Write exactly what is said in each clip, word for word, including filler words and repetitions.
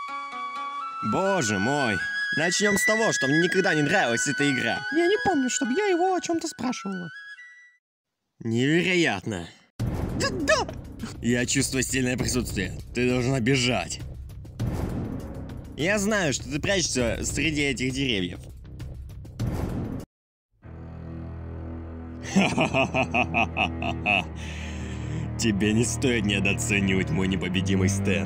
Боже мой. Начнем с того, что мне никогда не нравилась эта игра. Я не помню, чтобы я его о чем-то спрашивала. Невероятно. Да, да. Я чувствую сильное присутствие. Ты должна бежать. Я знаю, что ты прячешься среди этих деревьев. Тебе не стоит недооценивать мой непобедимый стенд.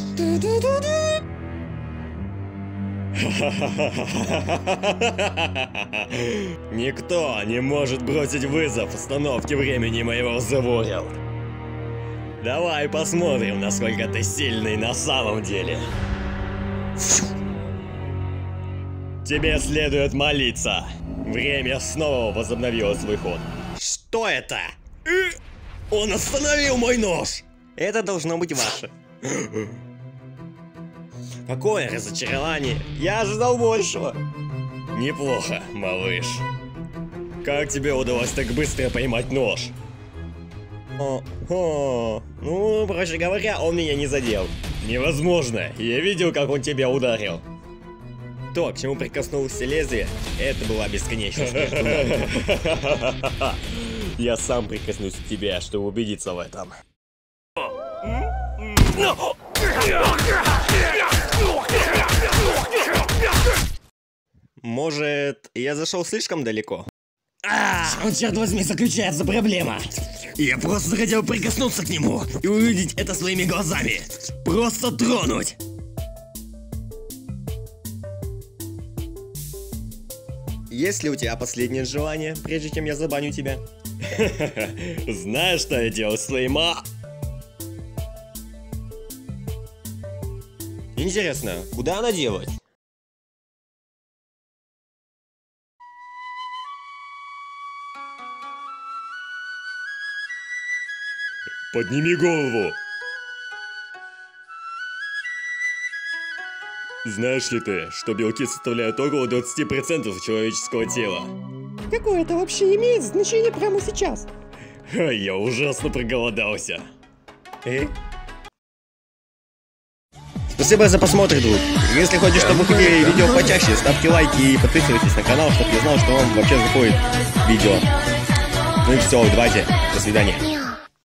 Никто не может бросить вызов остановке времени моего The World. Давай посмотрим, насколько ты сильный на самом деле. Тебе следует молиться. Время снова возобновило свой ход. Что это? Он остановил мой нож! Это должно быть ваше. Какое разочарование! Я ожидал большего! Неплохо, малыш. Как тебе удалось так быстро поймать нож? О, о, ну, проще говоря, он меня не задел. Невозможно! Я видел, как он тебя ударил. То, к чему прикоснулся лезвие, это была бесконечность между нами. Я сам прикоснусь к тебе, чтобы убедиться в этом. Может, я зашел слишком далеко? Что, черт возьми, заключается проблема? Я просто хотел прикоснуться к нему и увидеть это своими глазами. Просто тронуть. Есть ли у тебя последнее желание, прежде чем я забаню тебя? Знаешь, что я делал с твоей ма... Интересно, куда она делась? Подними голову! Знаешь ли ты, что белки составляют около двадцати процентов человеческого тела? Какое это вообще имеет значение прямо сейчас? Ха, я ужасно проголодался. Э? Спасибо за просмотр, друг. Если хочешь, чтобы выходили видео почаще, ставьте лайки и подписывайтесь на канал, чтобы я знал, что вам вообще заходит видео. Ну и все, давайте, до свидания.